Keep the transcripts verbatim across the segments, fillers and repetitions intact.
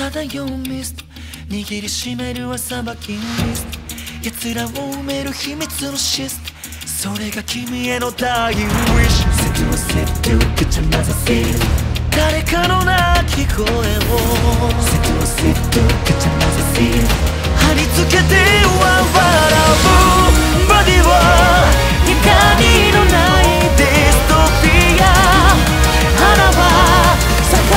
漂うミスト握りしめるはさばきのリスト奴らを埋める秘密のシステムそれが君へのダイイングウィッシュセトゥセトゥぐちゃ混ぜせる誰かの鳴き声をセトゥセトゥぐちゃ混ぜせる貼り付けては笑うバディは光のないデストピア花は咲か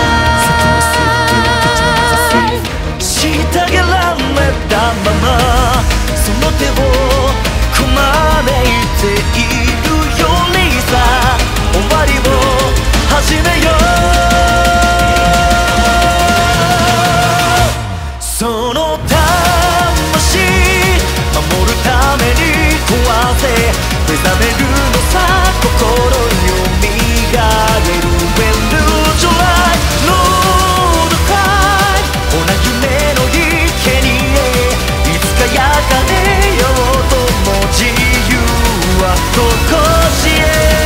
ない虐げられたままその手をこまねいているよりさ終わりを始めようその魂守るために壊せ目覚めるのさ心よみがえる When lose your life Lord cry ほな夢の池にいつか焼かれようとも自由はどこしへ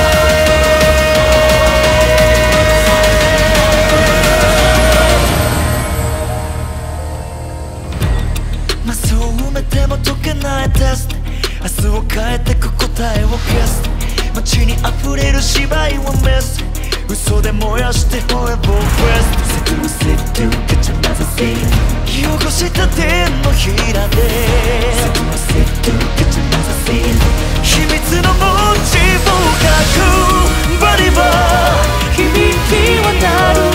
マスを埋めても解けないテスト明日を変えてく答えを消す街に溢れる芝居をメス嘘で燃やして Forever West セトゥセトゥぐちゃ混ぜせ汚した手のひらでセトゥセトゥぐちゃ混ぜせ秘密の文字を書くバリバー響き渡る